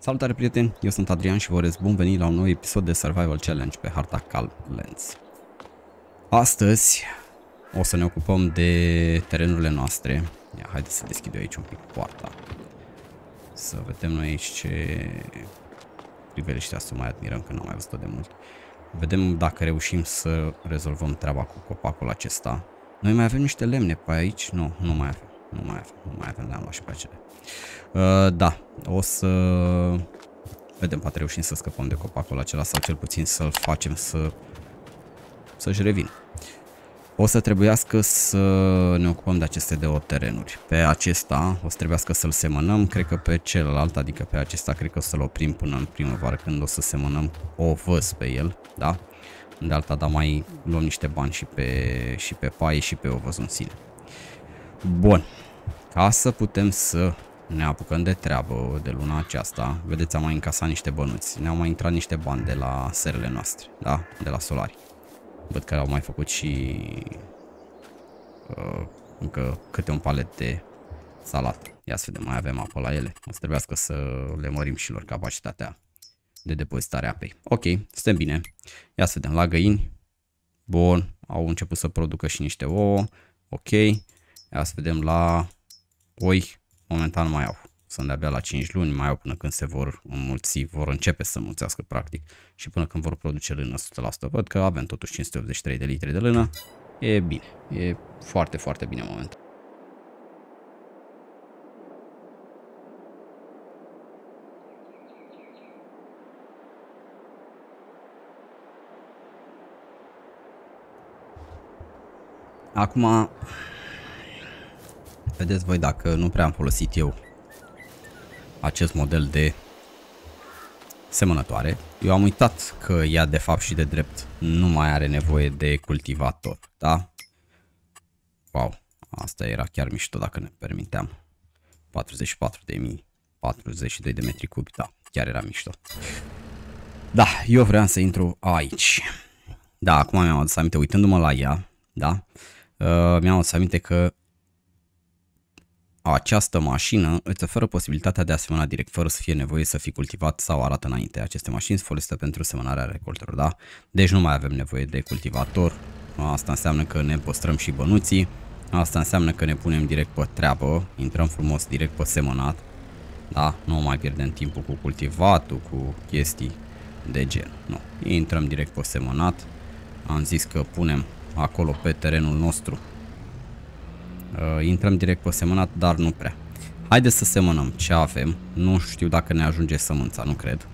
Salutare prieteni, eu sunt Adrian și vă urez bun venit la un nou episod de Survival Challenge pe harta Calm Lands. Astăzi o să ne ocupăm de terenurile noastre. Ia, haideți să deschid eu aici un pic poarta. Să vedem noi aici ce priveliștea să mai admirăm, că n-am mai văzut-o de mult. Vedem dacă reușim să rezolvăm treaba cu copacul acesta. Noi mai avem niște lemne pe aici? Nu mai avem. Nu mai avem, le-am luat și pe acele. Da, o să vedem, poate reușim să scăpăm de copacul acela sau cel puțin să-l facem să-și revină. O să trebuiască să ne ocupăm de aceste două terenuri. Pe acesta o să trebuiască să-l semănăm, cred că pe celălalt, adică pe acesta, cred că o să-l oprim până în primăvară, când o să semănăm ovăz pe el, da? De alta, da, mai luăm niște bani și pe paie și pe ovăz în sine. Bun, ca să putem să ne apucăm de treabă de luna aceasta, vedeți, am mai încasat niște bănuți, ne-au mai intrat niște bani de la serele noastre, da? De la solari. Văd că au mai făcut și încă câte un palet de salată. Ia să vedem, mai avem apă la ele. O să trebuiască să le mărim și lor capacitatea de depozitare a apei. Ok, suntem bine. Ia să vedem, la găini. Bun, au început să producă și niște ouă. Ok, ia să vedem la oi. Momentan mai au. Sunt de-abia la 5 luni, mai au până când se vor înmulți, vor începe să înmulțească practic și până când vor produce lână 100%. Văd că avem totuși 583 de litri de lână. E bine, e foarte, foarte bine în momentul. Acum, vedeți voi, dacă nu prea am folosit eu acest model de semănătoare, eu am uitat că ea de fapt și de drept nu mai are nevoie de cultivator, da? Wow, asta era chiar mișto dacă ne permiteam. 44.000, 42 de metri cubi, da, chiar era mișto. Da, eu vreau să intru aici. Da, acum mi-am adus aminte, uitându-mă la ea, da? Mi-am adus aminte că această mașină îți oferă posibilitatea de a semăna direct, fără să fie nevoie să fii cultivat sau arat înainte. Aceste mașini sunt folosite pentru semănarea recoltelor, da? Deci nu mai avem nevoie de cultivator. Asta înseamnă că ne păstrăm și bănuții. Asta înseamnă că ne punem direct pe treabă, intrăm frumos direct pe semănat. Da? Nu mai pierdem timpul cu cultivatul, cu chestii de gen. Nu. Intrăm direct pe semănat. Am zis că punem acolo pe terenul nostru. Intrăm direct pe semănat, dar nu prea. Haideți să semănăm ce avem. Nu știu dacă ne ajunge sămânța, nu cred.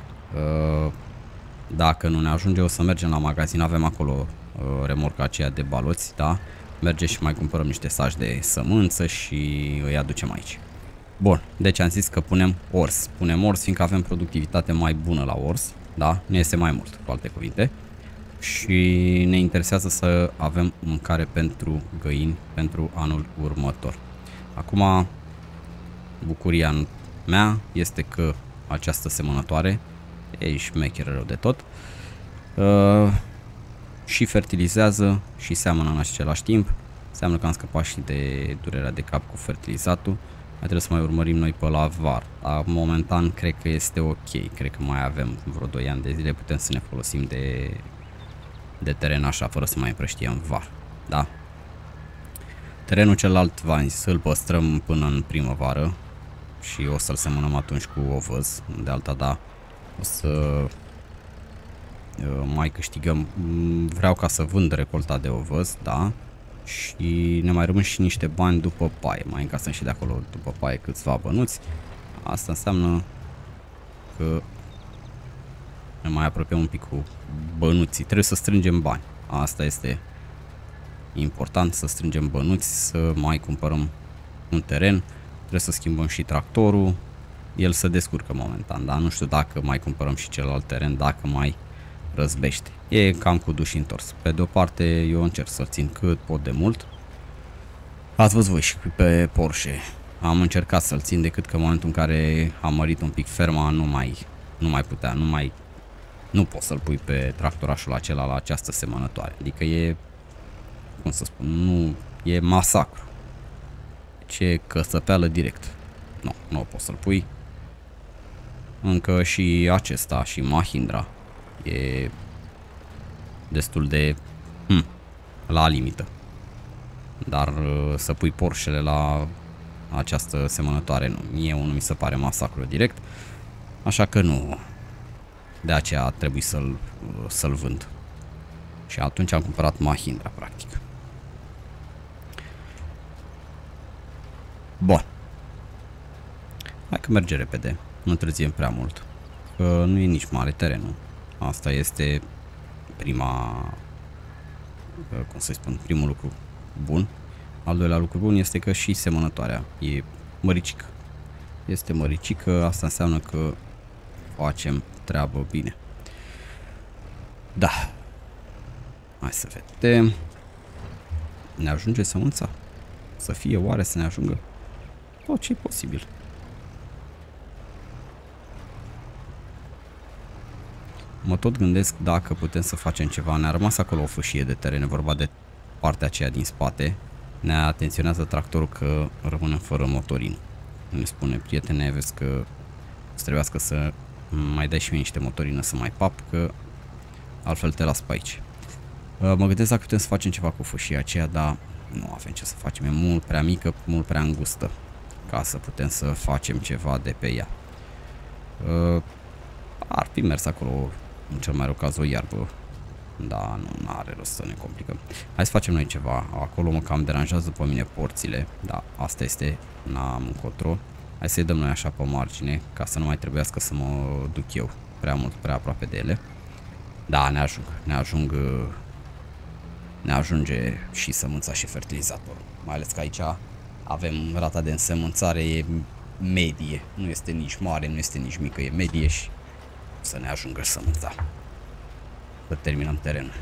Dacă nu ne ajunge, o să mergem la magazin. Avem acolo remorca aceea de baloți, da? Mergem și mai cumpărăm niște saci de sămânță și îi aducem aici. Bun, deci am zis că punem ors. Punem ors fiindcă avem productivitate mai bună la ors, da? Ne iese mai mult, cu alte cuvinte. Și ne interesează să avem mâncare pentru găini pentru anul următor. Acum, bucuria mea este că această semănătoare e șmecheră rău de tot și fertilizează și seamănă în același timp. Înseamnă că am scăpat și de durerea de cap cu fertilizatul. Mai trebuie să mai urmărim noi pe la var. Dar momentan cred că este ok. Cred că mai avem vreo 2 ani de zile. Putem să ne folosim de teren așa, fără să mai împrăștiem var, da? Terenul celălalt, v-am zis, îl păstrăm până în primăvară și o să-l semănăm atunci cu ovăz. De alta, da, o să mai câștigăm. Vreau ca să vând recolta de ovăz, da? Și ne mai rămân și niște bani după paie. Mai încasăm și de acolo după paie câțiva bănuți. Asta înseamnă că ne mai apropiem un pic cu bănuții. Trebuie să strângem bani. Asta este important, să strângem bănuți, să mai cumpărăm un teren. Trebuie să schimbăm și tractorul. El se descurcă momentan, dar nu știu dacă mai cumpărăm și celălalt teren, dacă mai răzbește. E cam cu duș întors. Pe de o parte, eu încerc să-l țin cât pot de mult. Ați văzut voi și pe Porsche. Am încercat să-l țin, decât că în momentul în care am mărit un pic ferma, nu mai putea, nu poți să-l pui pe tractorașul acela la această semănătoare. Adică e, cum să spun, nu, e masacru. Deci e căsăpeală direct. Nu o poți să-l pui. Încă și acesta, și Mahindra, e destul de la limită. Dar să pui Porsche-le la această semănătoare, nu. Mie unul mi se pare masacru direct. Așa că nu. De aceea trebuie să-l vând. Și atunci am cumpărat Mahindra, practic. Bun. Hai că merge repede. Nu întârziem prea mult. Că nu e nici mare terenul. Asta este cum să spun, primul lucru bun. Al doilea lucru bun este că și semănătoarea e măricică. Este măricică, asta înseamnă că facem treabă bine. Da. Hai să vedem. Ne ajunge sămânța? Să fie oare să ne ajungă? Tot ce e posibil. Mă tot gândesc dacă putem să facem ceva. Ne-a rămas acolo o fâșie de teren, e vorba de partea aceea din spate. Ne atenționează tractorul că rămânem fără motorin. Ne spune, prietene, vezi că îți trebuiască să mai dai și mie niște motorină să mai pap, că altfel te las pe aici. Mă gândesc dacă putem să facem ceva cu fâșia aceea, dar nu avem ce să facem. E mult prea mică, mult prea îngustă ca să putem să facem ceva de pe ea. Ar fi mers acolo, în cel mai rău caz, o iarbă. Da, nu are rost să ne complicăm. Hai să facem noi ceva. Acolo mă cam deranjează pe mine porțile. Da, asta este, n-am încotro. Hai să-i dăm noi așa pe margine, ca să nu mai trebuiască să mă duc eu prea mult, prea aproape de ele. Da, ne ajunge și sămânța și fertilizatorul. Mai ales că aici avem rata de însemânțare e medie. Nu este nici mare, nu este nici mică, e medie și să ne ajungă sămânța. Să terminăm terenul.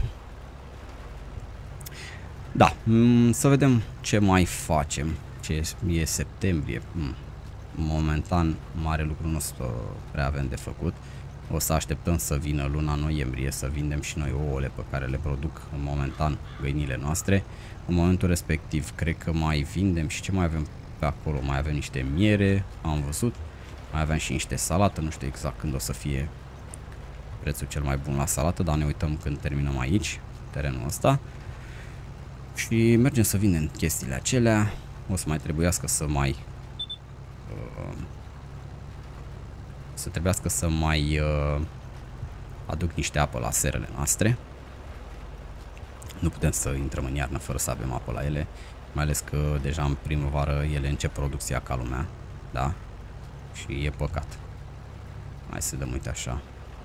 Da, să vedem ce mai facem. Ce e septembrie. Momentan mare lucru nu o să prea avem de făcut. O să așteptăm să vină luna noiembrie, să vindem și noi ouăle pe care le produc în momentan găinile noastre. În momentul respectiv cred că mai vindem și ce mai avem pe acolo. Mai avem niște miere, am văzut. Mai avem și niște salată, nu știu exact când o să fie prețul cel mai bun la salată, dar ne uităm când terminăm aici, terenul ăsta. Și mergem să vindem chestiile acelea. O să mai trebuiască să mai aduc niște apă la serele noastre. Nu putem să intrăm în iarnă fără să avem apă la ele, mai ales că deja în primăvară ele încep producția ca lumea, da? Și e păcat. Hai să dăm, uite așa.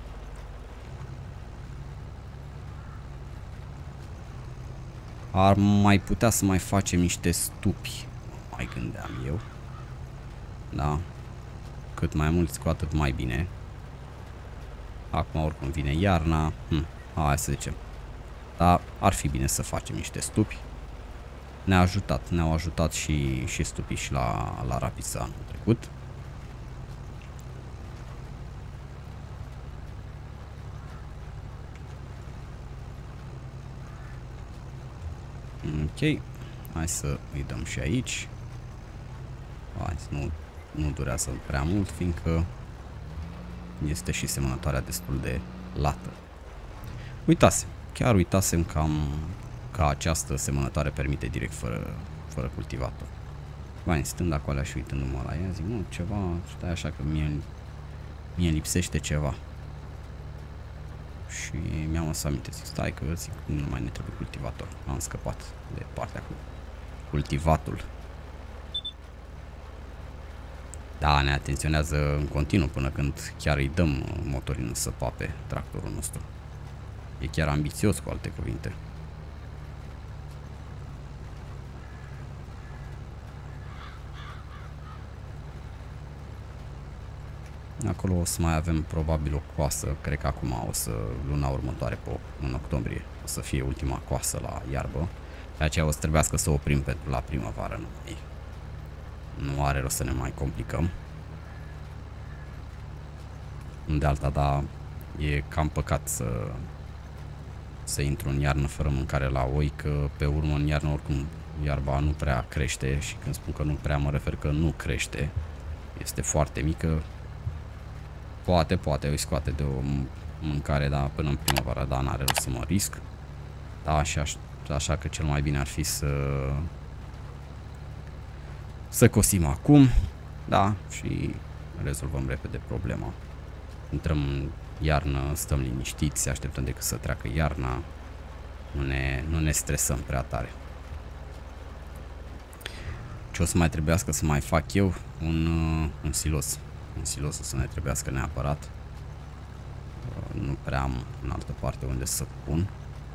Ar mai putea să mai facem niște stupi, mai gândeam eu. Da? Cât mai mulți, cu atât mai bine. Acum oricum vine iarna. Hai să zicem. Dar ar fi bine să facem niște stupi. Ne-au ajutat și stupii și la Rapița anul trecut. Ok. Hai să îi dăm și aici. Hai, nu durează prea mult, fiindcă este și semănătoarea destul de lată. Chiar uitasem că această semănătoare permite direct fără cultivator. Vai, stând acolo și uitându-mă la ea, zic, mă, ceva, stai așa că mie lipsește ceva. Și mi-am lăsat aminte, zic, stai că zic, nu mai ne trebuie cultivator. Am scăpat de partea cu cultivatul. Da, ne atenționează în continuu până când chiar îi dăm motorinul să pape tractorul nostru. E chiar ambițios, cu alte cuvinte. Acolo o să mai avem probabil o coasă, cred că acum luna următoare, în octombrie, o să fie ultima coasă la iarbă. De aceea o să trebuiască să oprim pentru la primăvară. Nu are rost să ne mai complicăm. De alta, da, e cam păcat să intru în iarnă fără mâncare la oi, că pe urmă în iarnă oricum iarba nu prea crește și când spun că nu prea mă refer că nu crește. Este foarte mică Poate îi scoate de o mâncare, dar până în primăvară, dar n-are rost să mă risc. Da, și așa că cel mai bine ar fi să cosim acum, da, și rezolvăm repede problema. Intrăm în iarnă, stăm liniștiți, așteptăm decât să treacă iarna, nu ne stresăm prea tare. Ce o să mai trebuiască să mai fac eu? Un silos. Un silos o să ne trebuiască neapărat. Nu prea am în altă parte unde să pun.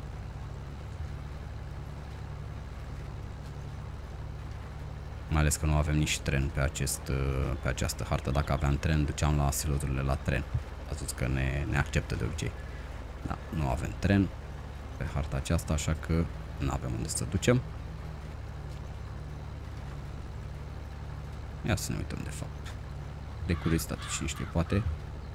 Mai ales că nu avem nici tren pe această hartă. Dacă aveam tren, duceam la siloturile la tren. Ați văzut că ne acceptă de obicei. Da, nu avem tren pe harta aceasta, așa că nu avem unde să ducem. Ia să ne uităm de fapt. De curiozitate, cine știe, poate.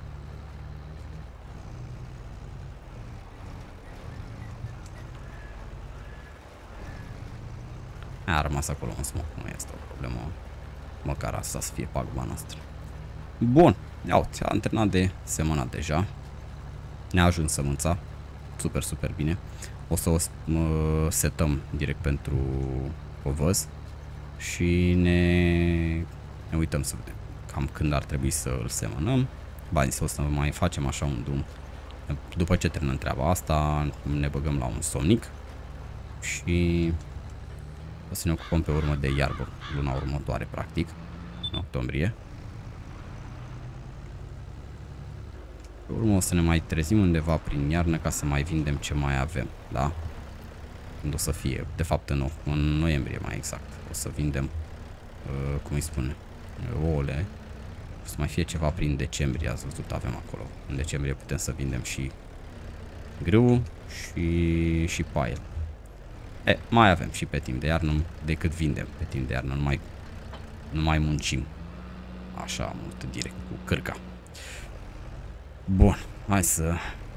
A rămas acolo un smoke, nu este o problemă. Măcar asta să fie pagba noastră. Bun, ia uite, a antrenat de semănat deja. Ne-a ajuns sămânța. Super, super bine. O să o setăm direct pentru ovăz. Și ne uităm să vedem cam când ar trebui să îl semănăm. Bani, o să mai facem așa un drum. După ce terminăm treaba asta, ne băgăm la un somnic. Și o să ne ocupăm pe urmă de iarbă luna următoare, practic, în octombrie. Pe urmă o să ne mai trezim undeva prin iarnă ca să mai vindem ce mai avem, da? Când o să fie, de fapt în noiembrie mai exact, o să vindem, cum îi spune, ouăle. O să mai fie ceva prin decembrie, ați văzut, avem acolo. În decembrie putem să vindem și grâu și paie. Mai avem și pe timp de iarnă, decât vindem pe timp de iarnă, nu mai muncim așa mult direct cu cârca. Bun, hai să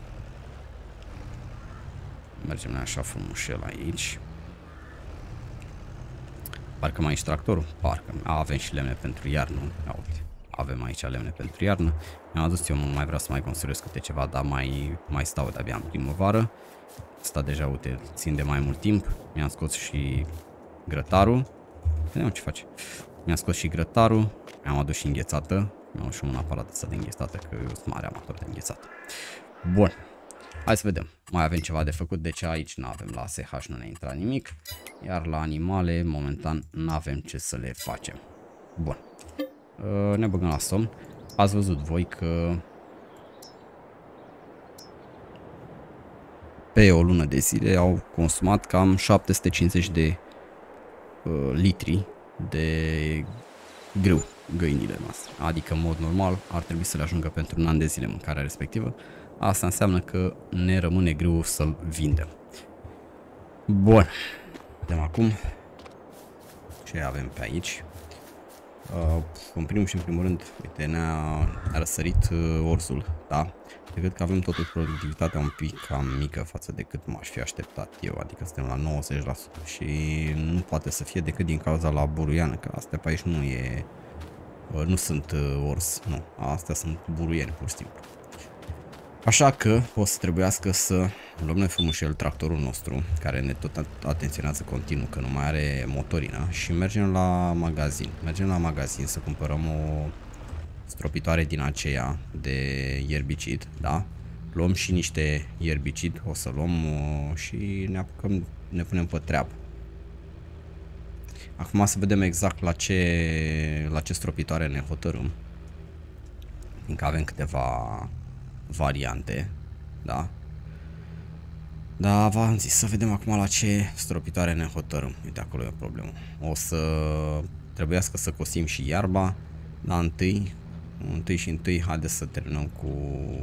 mergem așa frumușel aici. Parcă mai ești tractorul? Parcă. Avem și lemne pentru iarnă. Ia uite, avem aici lemne pentru iarnă. Mi-am adus eu, mai vreau să mai construiesc câte ceva, dar mai stau de-abia în primăvară. Asta deja, uite, țin de mai mult timp. Mi-am scos și grătarul. Vedem ce face. Mi-am scos și grătarul. Mi-am adus și înghețată. Mi-am adus și un aparat ăsta de înghețată, că eu sunt mare amator de înghețată. Bun. Hai să vedem. Mai avem ceva de făcut, deci aici nu avem, la SH nu ne intra nimic. Iar la animale, momentan, nu avem ce să le facem. Bun. Ne băgăm la somn. Ați văzut voi că pe o lună de zile au consumat cam 750 de litri de grâu găinile noastre. Adică, în mod normal, ar trebui să le ajungă pentru un an de zile mâncarea respectivă. Asta înseamnă că ne rămâne greu să-l vindem. Bun. Vedem acum ce avem pe aici. În primul și în primul rând, uite, ne-a răsărit orzul, da? Decât că avem totuși productivitatea un pic cam mică față de cât m-aș fi așteptat eu, adică suntem la 90% și nu poate să fie decât din cauza la buruiană, că astea pe aici nu sunt orz, nu, astea sunt buruieni pur și simplu. Așa că o să trebuiască să luăm noi frumușel tractorul nostru, care ne tot atenționează continuu că nu mai are motorină, și mergem la magazin. Mergem la magazin să cumpărăm o stropitoare din aceea de ierbicid, da? Luăm și niște ierbicid, o să luăm și ne apucăm, ne punem pe treabă. Acum să vedem exact la ce stropitoare ne hotărâm. Fiindcă avem câteva variante, da? Da, v-am zis, să vedem acum la ce stropitoare ne hotărâm. Uite, acolo e o problemă. O să trebuiască să cosim și iarba, dar întâi haideți să terminăm cu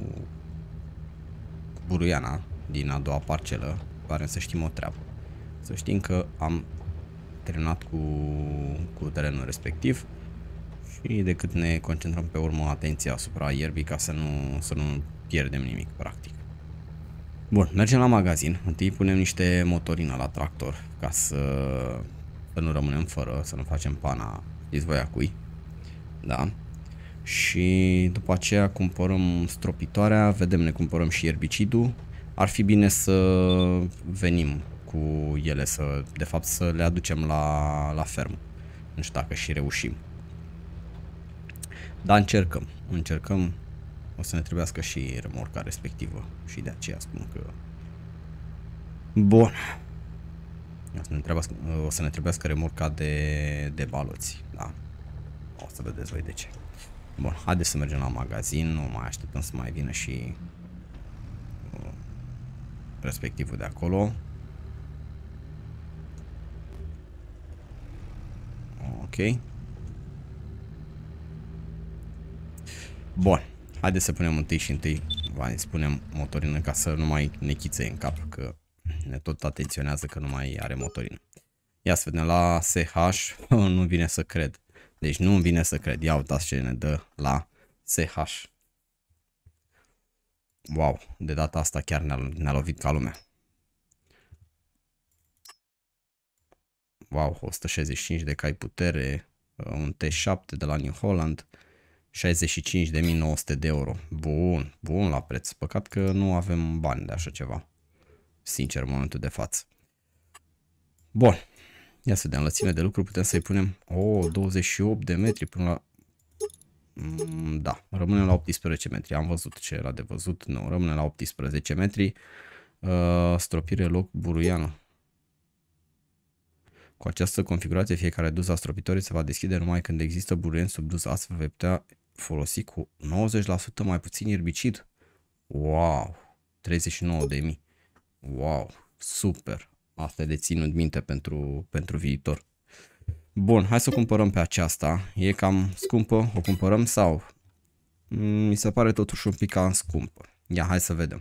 buruiana din a doua parcelă, care să știm o treabă. Să știm că am terminat cu terenul respectiv și decât ne concentrăm pe urmă atenția asupra ierbii ca să nu pierdem nimic, practic. Bun, mergem la magazin. Întâi punem niște motorină la tractor ca să nu rămânem fără, să nu facem pana, știți voi a cui. Da? Și după aceea cumpărăm stropitoarea, vedem, ne cumpărăm și erbicidul. Ar fi bine să venim cu ele, de fapt să le aducem la fermă. Nu știu dacă și reușim. Dar încercăm. O să ne trebuiască și remorca respectivă și de aceea spun că... Bun. O să ne trebuiască remorca de baloți, da. O să vedeți voi de ce. Bun, haideți să mergem la magazin, nu mai așteptăm să mai vină și respectivul de acolo. Ok. Bun, haideți să punem întâi spunem motorină ca să nu mai ne chițe în cap, că ne tot atenționează că nu mai are motorină. Ia să vedem la SH, nu vine să cred. Deci nu-mi vine să cred. Ia uitați ce ne dă la SH. Wow, de data asta chiar ne-a lovit ca lumea. Wow, 165 de cai putere, un T7 de la New Holland, 65.900 de euro. Bun, bun la preț. Păcat că nu avem bani de așa ceva. Sincer, în momentul de față. Bun. Ia să vedem, lățime de lucru putem să-i punem 28 de metri până la... Da, rămâne la 18 metri. Am văzut ce era de văzut. Nu, rămâne la 18 metri. Stropire loc buruiană. Cu această configurație, fiecare duză a stropitorii se va deschide numai când există buruieni sub duză. Astfel vei putea folosi cu 90% mai puțin erbicid. Wow! 39.000. Wow! Super! Asta e de ținut minte pentru viitor. Bun, hai să o cumpărăm pe aceasta. E cam scumpă? O cumpărăm sau? Mi se pare totuși un pic cam scumpă. Ia, hai să vedem.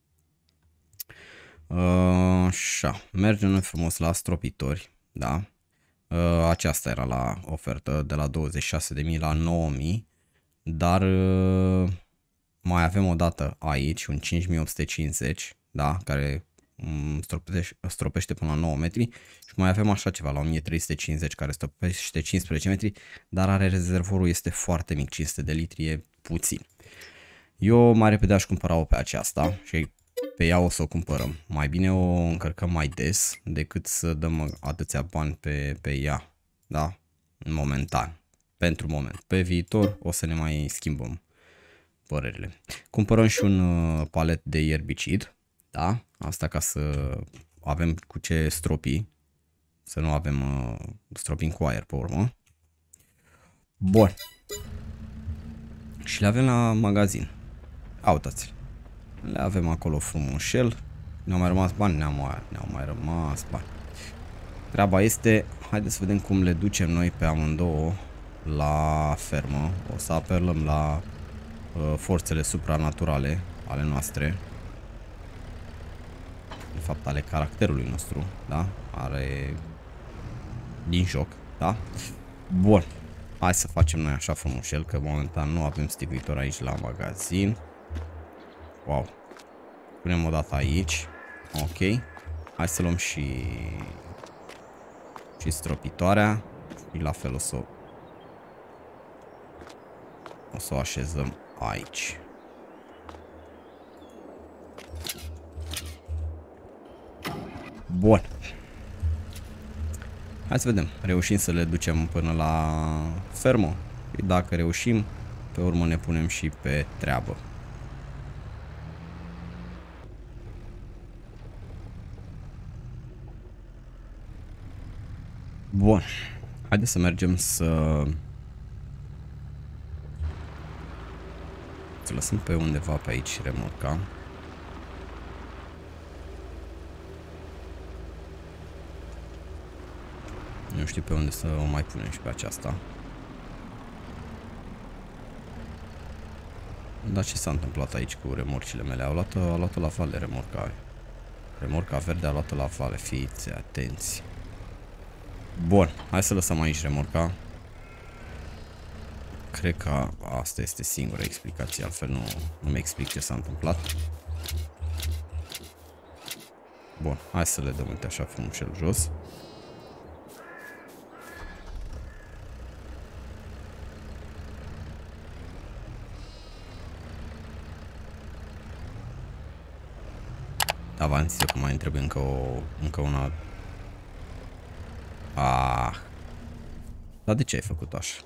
Așa, mergem noi frumos la stropitori. Da. Aceasta era la ofertă de la 26.000 la 9.000. Dar mai avem o dată aici, un 5.850, da, care stropește până la 9 metri. Și mai avem așa ceva la 1.350 care stropește 15 metri, dar are rezervorul este foarte mic, 500 de litri e puțin. Eu mai repede aș cumpăra-o pe aceasta și pe ea o să o cumpărăm. Mai bine o încărcăm mai des decât să dăm atâția bani pe ea, da, momentan. Pentru moment. Pe viitor o să ne mai schimbăm părerile. Cumpărăm și un palet de ierbicid, da? Asta ca să avem cu ce stropi, să nu avem stropim cu aer pe urmă. Bun. Și le avem la magazin. Uitați-le. Le avem acolo frumușel. Ne-au mai rămas bani? Ne-au mai rămas bani. Treaba este, haideți să vedem cum le ducem noi pe amândouă la fermă. O să apelăm la forțele supranaturale ale noastre. De fapt ale caracterului nostru, da? Are din joc, da? Bun. Hai să facem noi așa frumușel, că momentan nu avem stivuitor aici la magazin. Wow. Punem o dată aici. Ok. Hai să luăm și stropitoarea. Și la fel o să o așezăm aici. Bun. Hai să vedem. Reușim să le ducem până la fermă. Și dacă reușim, pe urmă ne punem și pe treabă. Bun. Haideți să mergem să lăsăm pe undeva pe aici remorca. Nu știu pe unde să o mai punem și pe aceasta. Dar ce s-a întâmplat aici cu remorcile mele? Au luat la vale remorca. Remorca verde a luat la vale. Fiți atenți. Bun, hai să lăsăm aici remorca. Cred că asta este singura explicație, altfel nu-mi explic ce s-a întâmplat. Bun, hai să le dăm uite așa frumușel jos. Da, v-am zis eu că mai îmi trebuie încă una. Ah. Dar de ce ai făcut așa?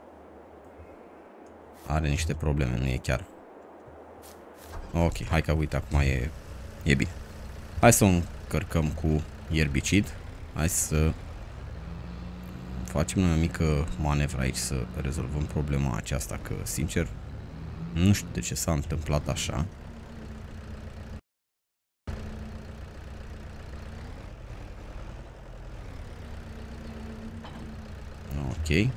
Are niște probleme, nu e chiar. Ok, hai că uite, acum e bine. Hai să o încărcăm cu ierbicid. Hai să facem o mică manevră aici să rezolvăm problema aceasta, că sincer nu știu de ce s-a întâmplat așa. Ok.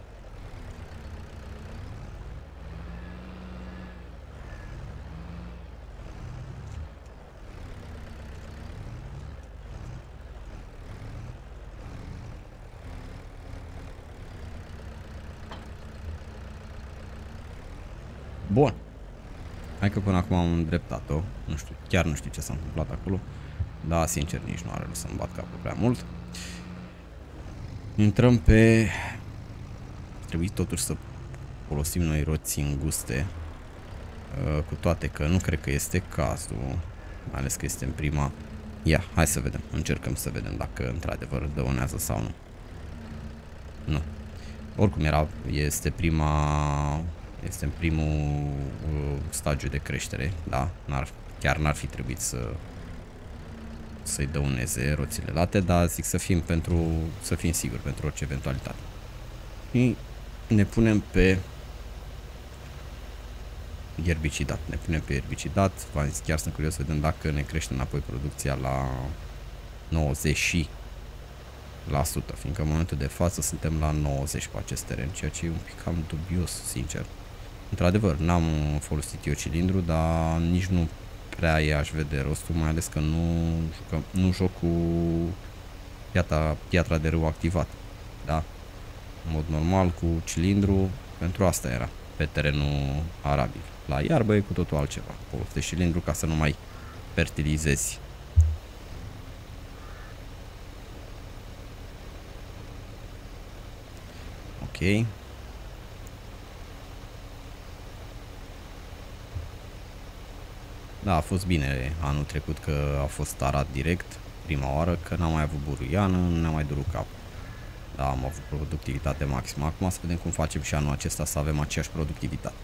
Bun. Hai că până acum am îndreptat-o. Nu știu, chiar nu știu ce s-a întâmplat acolo. Da, sincer, nici nu are rost să-mi bat capul prea mult. Intrăm pe... Trebuie totuși să folosim noi roți înguste. Cu toate că nu cred că este cazul. Mai ales că este în prima... Ia, hai să vedem. Încercăm să vedem dacă într-adevăr dăunează sau nu. Nu. Oricum este în primul stagiu de creștere, da? Chiar n-ar fi trebuit să-i dăuneze roțile late, dar zic să fim siguri pentru orice eventualitate. Și ne punem pe ierbicidat. V-am zis, chiar sunt curios să vedem dacă ne crește înapoi producția la 90%, fiindcă în momentul de față suntem la 90 pe acest teren, ceea ce e un pic cam dubios, sincer. Într-adevăr, n-am folosit eu cilindru, dar nici nu prea aș vede rostul, mai ales că nu joc cu piatra de râu activat. Da? În mod normal, cu cilindru, pentru asta era pe terenul arabil. La iarbă e cu totul altceva. Folosești cilindru ca să nu mai fertilizezi. Ok. Da, a fost bine anul trecut că a fost arat direct, prima oară, că n-am mai avut buruiană, nu ne-a mai durut cap. Da, am avut productivitate maximă. Acum să vedem cum facem și anul acesta să avem aceeași productivitate.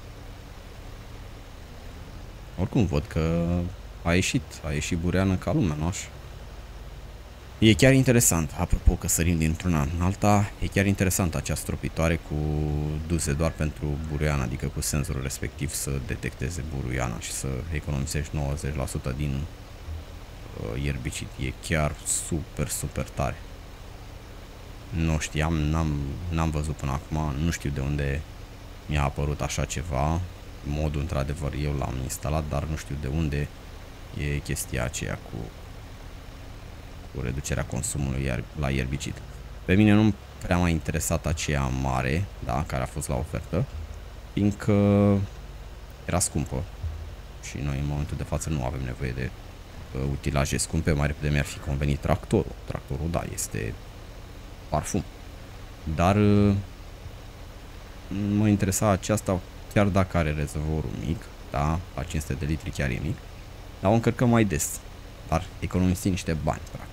Oricum văd că a ieșit buruiană ca lumea, nu așa? E chiar interesant, apropo că sărim dintr-una în alta, e chiar interesant acea stropitoare cu duze doar pentru buruiană, adică cu senzorul respectiv să detecteze buruiana și să economisești 90% din ierbicid. E chiar super tare. Nu știam, n-am văzut până acum, nu știu de unde mi-a apărut așa ceva. Modul, într-adevăr, eu l-am instalat, dar nu știu de unde e chestia aceea cu reducerea consumului la ierbicid. Pe mine nu prea m-a interesat aceea mare, da, care a fost la ofertă, fiindcă era scumpă și noi în momentul de față nu avem nevoie de utilaje scumpe. Mai repede mi-ar fi convenit tractorul. Tractorul, da, este parfum. Dar mă interesa aceasta, chiar dacă are rezervorul mic, da, la 500 de litri chiar e mic, dar o încărcăm mai des, dar economisim niște bani, practic.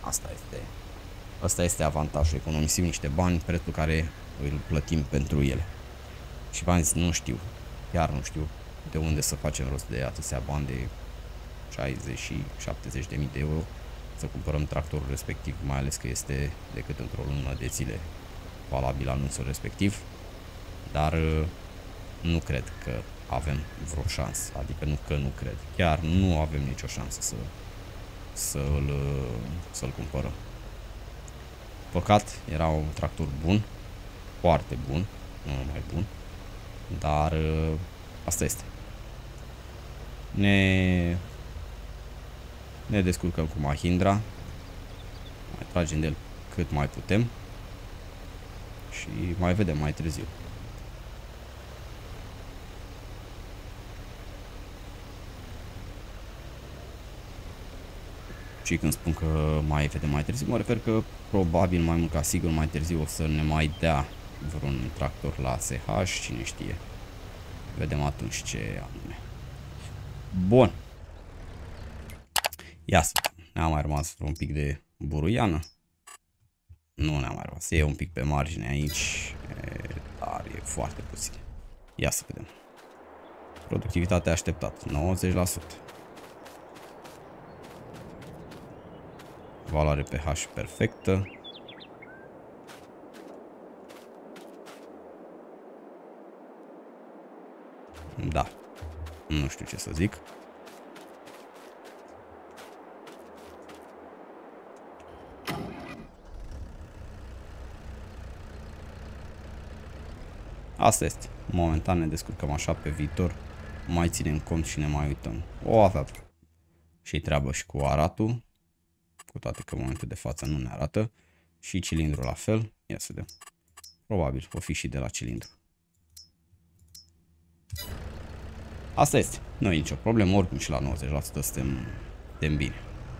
Asta este avantajul, economisim niște bani, prețul care îl plătim pentru ele. Și v-am zis, nu știu, chiar nu știu de unde să facem rost de atâția bani, de 60 și 70 de mii de euro, să cumpărăm tractorul respectiv, mai ales că este decât într-o lună de zile valabil anunțul respectiv, dar nu cred că avem vreo șansă, adică nu cred, chiar nu avem nicio șansă să-l cumpărăm. Păcat, era un tractor bun, foarte bun, nu mai bun, dar asta este. Ne descurcăm cu Mahindra, mai tragem de el cât mai putem și mai vedem mai târziu. Și când spun că mai vedem mai târziu, mă refer că probabil, mai mult ca sigur, mai târziu o să ne mai dea vreun tractor la SH, cine știe. Vedem atunci ce anume. Bun. Ia să ne-a mai rămas un pic de buruiană. Nu ne-a mai rămas. E un pic pe margine aici, dar e foarte puțin. Ia să vedem. Productivitatea așteptată, 90%. Valoare pH perfectă. Da. Nu știu ce să zic. Asta este. Momentan ne descurcăm așa, pe viitor mai ținem cont și ne mai uităm. O avea și treabă și cu aratul, cu toate că în momentul de față nu ne arată. Și cilindrul la fel. Ia să vedem. Probabil o fi și de la cilindru. Asta este. Nu e nicio problemă, oricum și la 90% suntem bine.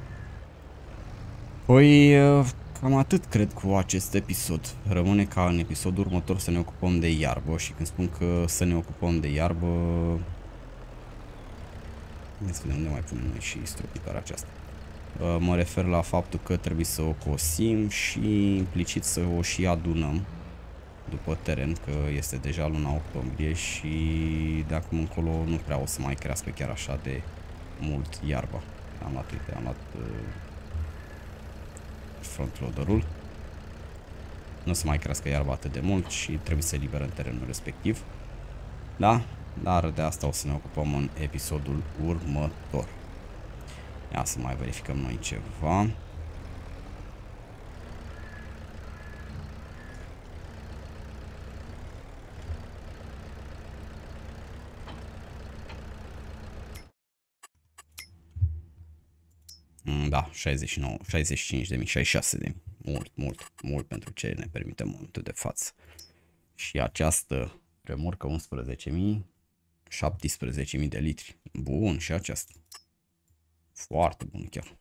Păi, cam atât cred cu acest episod. Rămâne ca în episodul următor să ne ocupăm de iarbă. Și când spun că să ne ocupăm de iarbă, hai să vedem unde mai punem noi și stropitoarea aceasta. Mă refer la faptul că trebuie să o cosim și implicit să o și adunăm după teren, că este deja luna octombrie și de acum încolo nu prea o să mai crească chiar așa de mult iarba. Am luat front loaderul. Nu o să mai crească iarba atât de mult și trebuie să eliberăm terenul respectiv. Da? Dar de asta o să ne ocupăm în episodul următor. Ia să mai verificăm noi ceva. Da, 69, 65.000, 66.000. Mult pentru ce ne permite momentul de față. Și această remorcă 11.000, 17.000 de litri. Bun, și aceasta. Foarte bun chiar.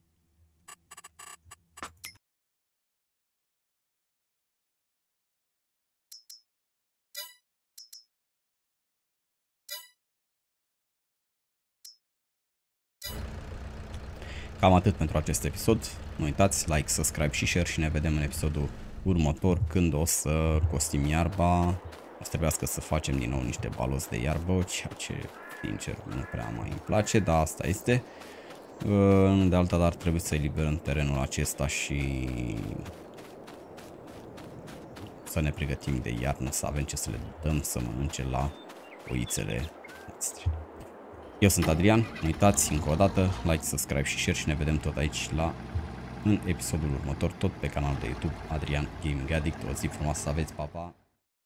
Cam atât pentru acest episod. Nu uitați, like, subscribe și share și ne vedem în episodul următor, când o să costim iarba. O să trebuiască să facem din nou niște baloți de iarbă, ceea ce, sincer, nu prea mai îmi place, dar asta este. De alta, dar trebuie să eliberăm terenul acesta și să ne pregătim de iarnă, să avem ce să le dăm să mănânce la oițele noastre. Eu sunt Adrian, nu uitați încă o dată, like, subscribe și share și ne vedem tot aici în episodul următor, tot pe canalul de YouTube Adrian Gaming Addict. O zi frumoasă să aveți, pa, pa!